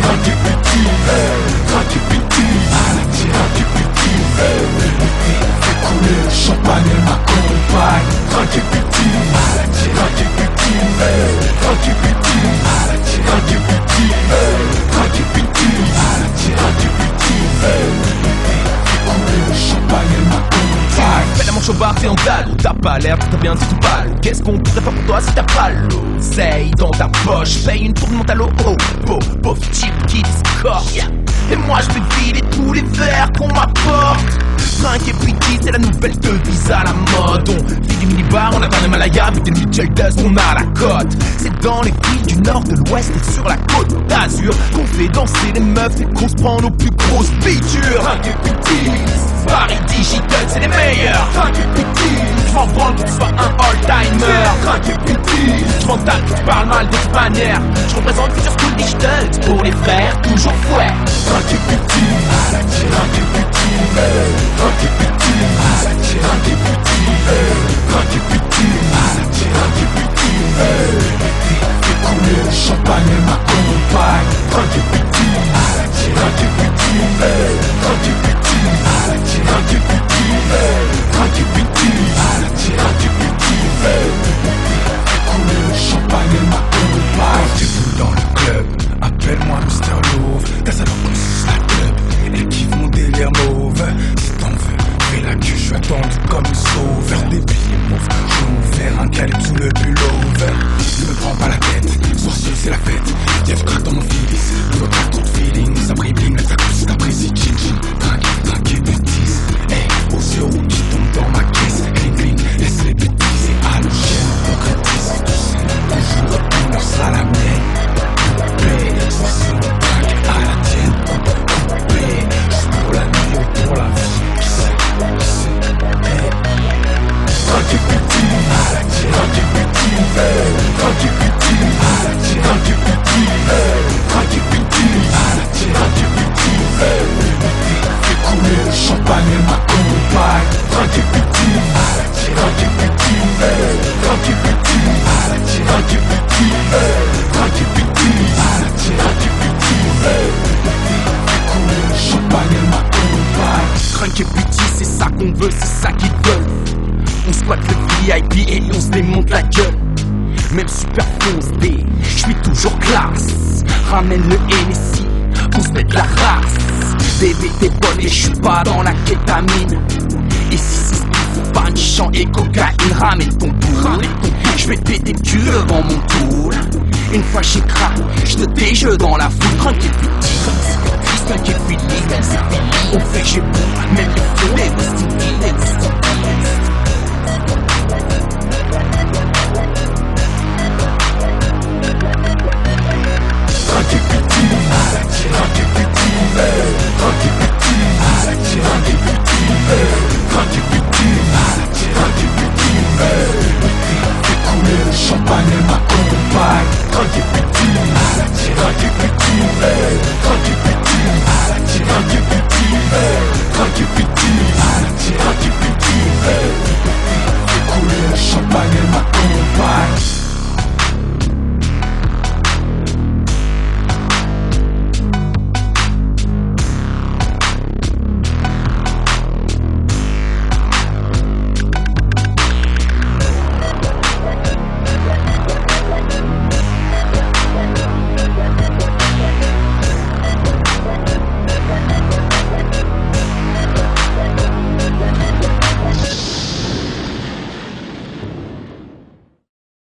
Trink et puis, Trink et puis, Trink et puis, fais couler le champagne, elle m'accompagne. Trink et puis, Trink et puis, Trink et puis, Trink et puis, Trink et puis, Trink et puis, fais couler le champagne, elle m'accompagne. Fais la manche au bar, t'es en dalle. T'as pas l'air, t'as bien dit tout pâle. Qu'est-ce qu'on pourrait faire pour toi si t'as pas l'oseille dans ta poche? Paye une tourmente à l'eau, oh, pauvre type qui discorde. Et moi je vais vider tous les verres qu'on m'apporte. Trink et puis c'est la nouvelle devise à la mode. On vit des mini-bars, on a pas de Malaya, avec des Digithugz, on a la cote. C'est dans les villes du nord, de l'ouest et sur la côte d'Azur qu'on fait danser les meufs et qu'on se prend nos plus grosses bitures. Trink et puis Paris Digithugz, c'est les meilleurs. Trink et puis je m'en branle que tu sois un all-timer. Trink et puis je m'en tape que tu parles mal de toute manière. Je représente Future School Digithugz pour les frères, toujours fouet. Trink et puis Trink et puis Trink et puis Trink et puis Trink et puis Trink et puis fais couler le champagne, elle m'accompagne. Trink et puis Trink et puis Trink et puis Trink et puis Trink et puis Trink et puis fais couler le champagne, elle m'accompagne. Rendez-vous dans le club, appelle-moi Mr. Love. Ta salope consiste la club, elle kiffe mon délire mauve. Si t'en veux, fais la queue, je suis attendu comme une sauveur. Des billets mauves, je vais ouvert un calibre sous le pullover. Ne me prends pas la tête, sorcier c'est la fête. Y'a du crack dans mon fils, l'autre a trop de feeling. Ça brille bling, mais ça coûte si t'apprécies. Chin chin, Trink et puis Tise. Hey, aux yeux rouges qui tombent dans ma caisse. Cling cling, laisse les bêtises et halogène. Concrétise tout ça, toujours une heure à la mienne. C'est mon Trink à la tienne. Coupé, juste pour la nuit ou pour la vie. Qui sait, hey. Trink et puis Trink et puis Trink et puis Trink et puis Trink et puis Trink et puis fais couler le champagne, elle m'accompagne. Trink et puis Trink et puis Trink et puis Trink et puis Trink et puis Trink et puis fais couler le champagne, elle m'accompagne. Trink et puis c'est ça qu'on veut, c'est ça qu'ils veulent. On squatte le VIP et on se démonte la gueule. Même super foncé, je suis toujours classe. Ramène le NSI, on se mette la race. Bébé t'es bonne et je suis pas dans la kétamine. Et si c'est pas chant et cocaïne, ramène ton boule. Je vais péter le cul devant mon tool. Une fois j'ai craqué, je te déjeu dans la foule. Trink et puis Trink et puis on fait j'ai bon, même le feu est Desty.